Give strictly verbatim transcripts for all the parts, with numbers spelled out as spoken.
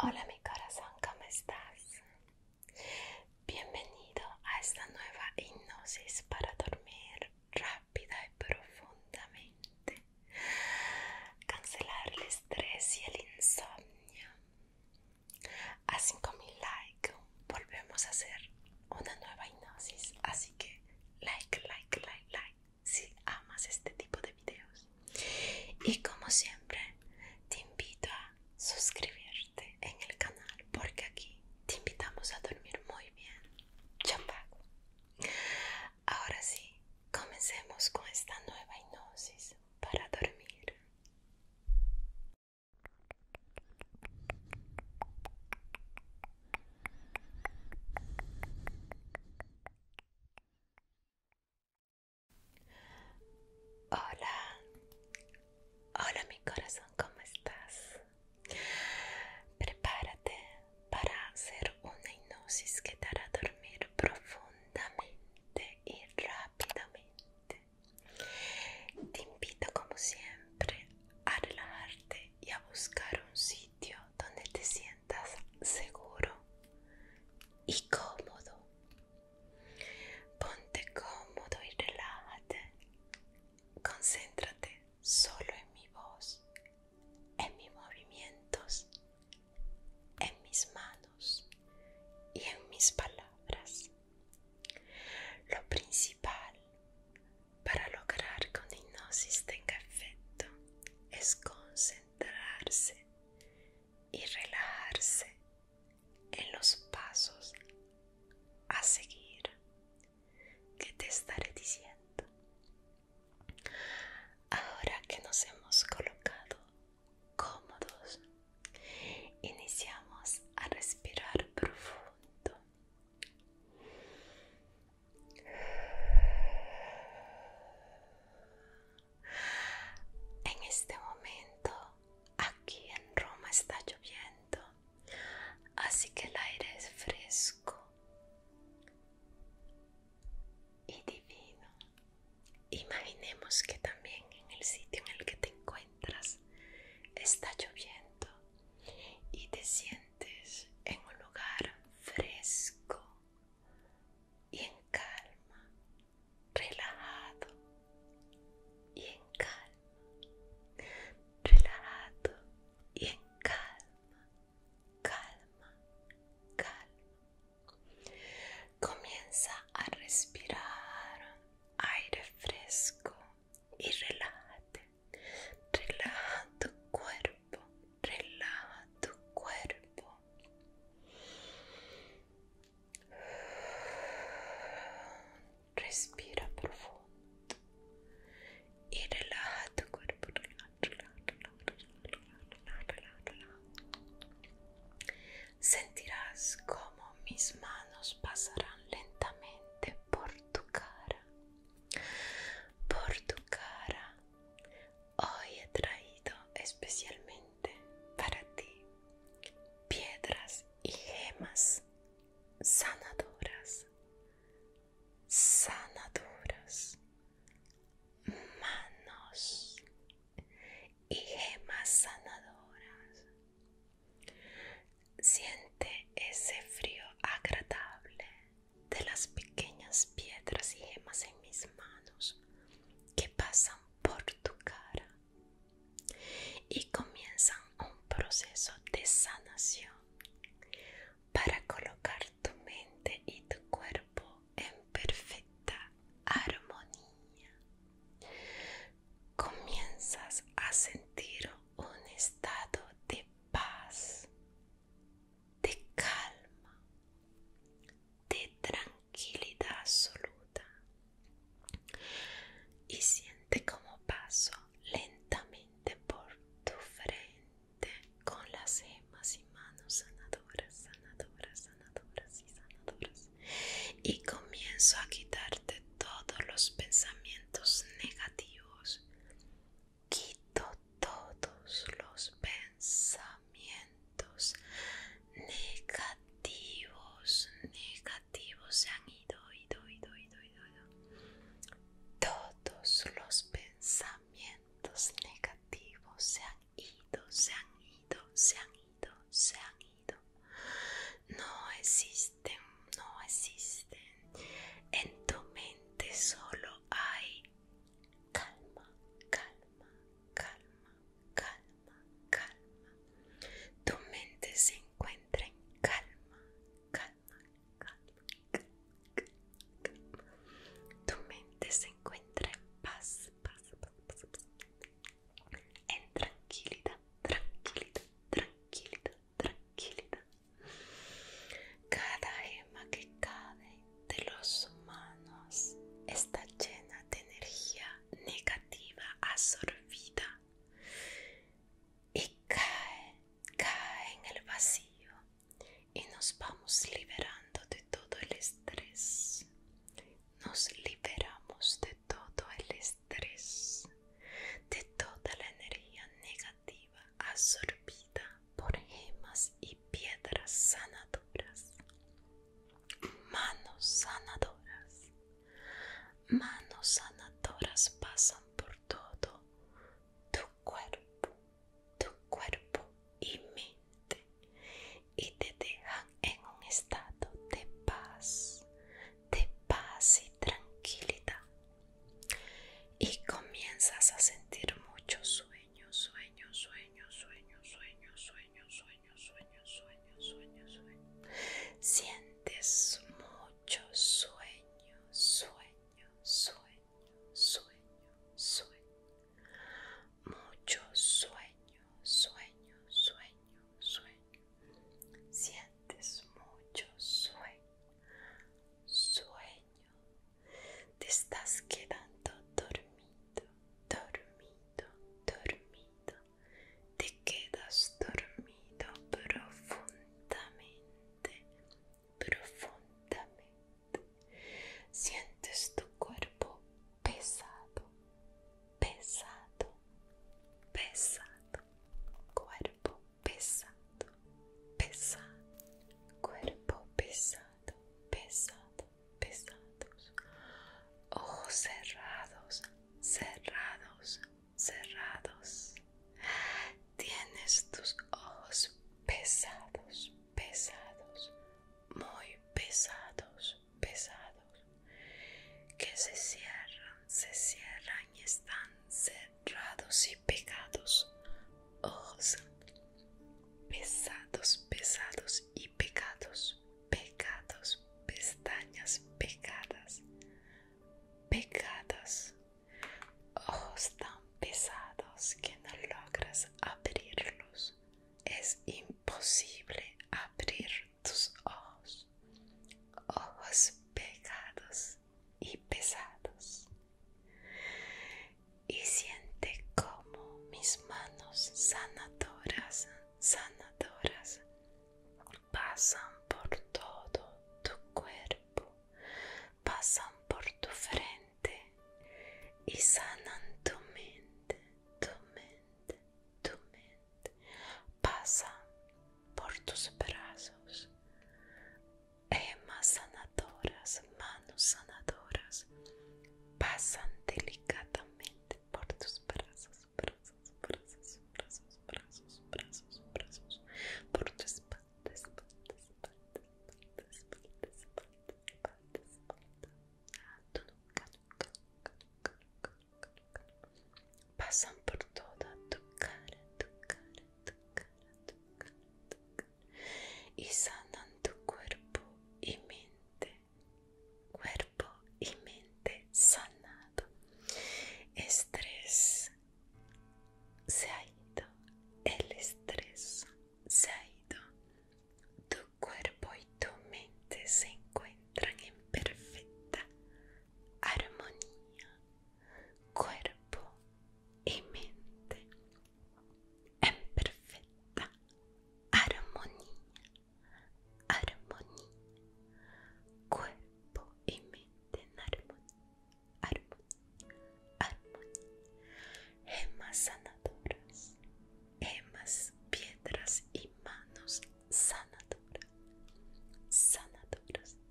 Hola mi corazón, ¿cómo estás? Bienvenido a esta nueva hipnosis para dormir rápida y profundamente. Cancelar el estrés y el insomnio. A cinco mil likes volvemos a hacer una nueva hipnosis, así que like, like, like, like si amas este tipo de videos. Y como siempre, te invito a suscribirte en el canal porque aquí te invitamos a dormir muy bien. Champaco. Ahora sí, comencemos con esta nueva hipnosis para dormir. Hola, hola mi corazón, ¿cómo estás? Prepárate para hacer una hipnosis que te hará dormir profundamente y rápidamente. Te invito como siempre a relajarte y a buscar un sitio donde te sientas seguro y cómodo. Ponte cómodo y relájate. Concéntrate solo en mi voz, en mis movimientos, en mis manos y en mis palabras. Lo principal para lograr que una hipnosis tenga efecto es concentrarse y relajarse en los pasos a seguir que te estaré diciendo. Ahora que nos hemos colocado cómodos, iniciamos a respirar profundo. En este momento, aquí en Roma está lloviendo, así que el aire es fresco y divino. Imaginemos que también en el sitio en el que te encuentras está lloviendo y te sientes en un lugar fresco y en calma, relajado y en calma, relajado y en calma, calma, calma. Comienza a respirar aire fresco y relájate. Relaja tu cuerpo, relaja tu cuerpo. Respira profundo y relaja tu cuerpo. Relaja, relaja, relaja, relaja, relaja, relaja. Sentirás como mis manos pasarán lentamente por tu cara, por tu cara. Hoy he traído especialmente para ti piedras y gemas sanadoras, sanadoras, manos y gemas sanadoras. Siente ese frío agradable de las pequeñas piedras y gemas en mis manos que pasan por tu cara y comienzan un proceso de sanación para colocar tu mente y tu cuerpo en perfecta armonía. Comienzas a sentir un estado de paz, de calma, de tranquilidad absoluta y siente como paso lentamente por tu frente con las gemas y manos sanadoras, sanadoras, sanadoras y sanadoras, y comienzo a quitarte todos los pensamientos negativos. Quito todos los pensamientos negativos, negativos, se han ido, ido, ido, ido, ido, ido. Todos los pensamientos negativos se han ido, se han ido, se han ido, se han ido. absorbida por gemas y piedras sanadoras. Manos sanadoras. Manos sanadoras pasan por todo tu cuerpo, tu cuerpo y mente y te dejan en un estado de paz, de paz y tranquilidad. Y comienzas a sentir mucho sueño, sueño, sueño, sueño, sueño, sueño, sueño, sueño, sueño, sueño, sueño. Sientes mucho sueño, sueño, sueño, sueño, sueño. Mucho sueño, sueño, sueño, sueño. Sientes mucho sueño, sueño. Te estás quedando dormido, dormido, dormido. Te quedas dormido profundamente, profundamente. Sientes tu cuerpo pesado, pesado, pesado. Cuerpo pesado, pesado. Cuerpo pesado, pesado, pesados. Ojos cerrados, cerrados, cerrados. Tienes tus ojos pesados, pesados, muy pesados, pesados, que se cierran, se cierran y están cerrados y pegados. Ojos pesados, pesados y pegados, pegados, pestañas pegadas, pegadas, ojos tan pesados que no logras abrirlos. Es imposible abrir tus ojos, ojos pegados y pesados. Y siente como mis manos sanadoras, sanadoras pasan por todo tu cuerpo, pasan por tu frente y sanan tu mente, tu mente, tu mente. Pasan por tus brazos, gemas sanadoras, manos sanadoras. Pasan delicadamente por tus brazos, brazos, brazos, brazos, brazos, brazos, brazos, por tu espalda, espalda, espalda, espalda, espalda, espalda, espalda, espalda, tu nuca, nuca, nuca, nuca, nuca, nuca, nuca. Pasan por toda tu cara, tu cara, tu cara, tu cara, tu cara, y sanan tu cuerpo y mente, cuerpo y mente sanado. Estrés se ha ido, el estrés se ha ido. Tu cuerpo y tu mente se encuentran en perfecta armonía. Cuerpo y mente en perfecta armonía, armonía. Cuerpo y mente en armonía, armonía, armonía. Gemas sanadoras, gemas, piedras y manos sanadoras, sanadoras,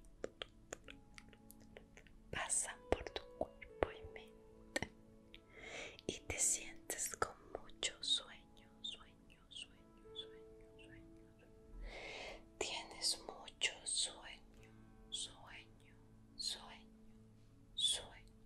pasan por tu cuerpo y mente y te sientes con mucho sueño, sueño, sueño, sueño, sueño. Tienes mucho sueño, sueño, sueño, sueño.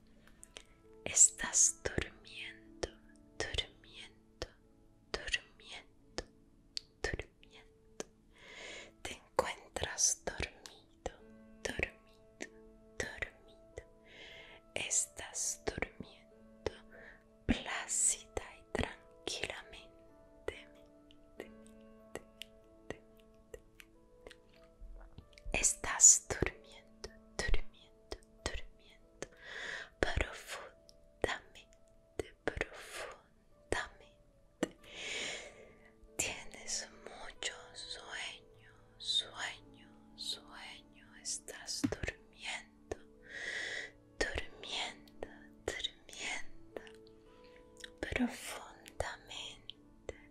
Estás durmiendo, durmiendo, durmiendo, durmiendo. Te encuentras dormido, dormido, dormido. Estás durmiendo plácida y tranquilamente. Mente, mente, mente, mente. Estás durmiendo, durmiendo, durmiendo profundamente, profundamente. Tienes mucho sueño, sueño, sueño. Estás durmiendo, durmiendo, durmiendo profundamente,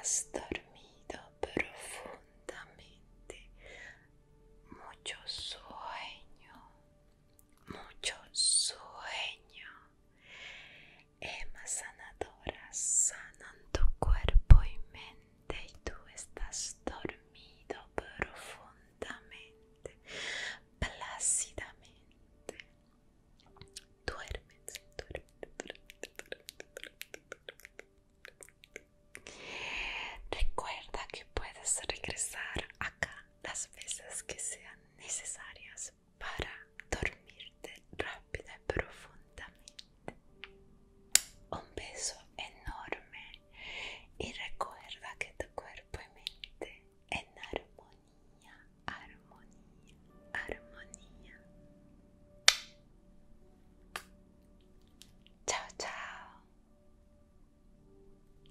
gusto.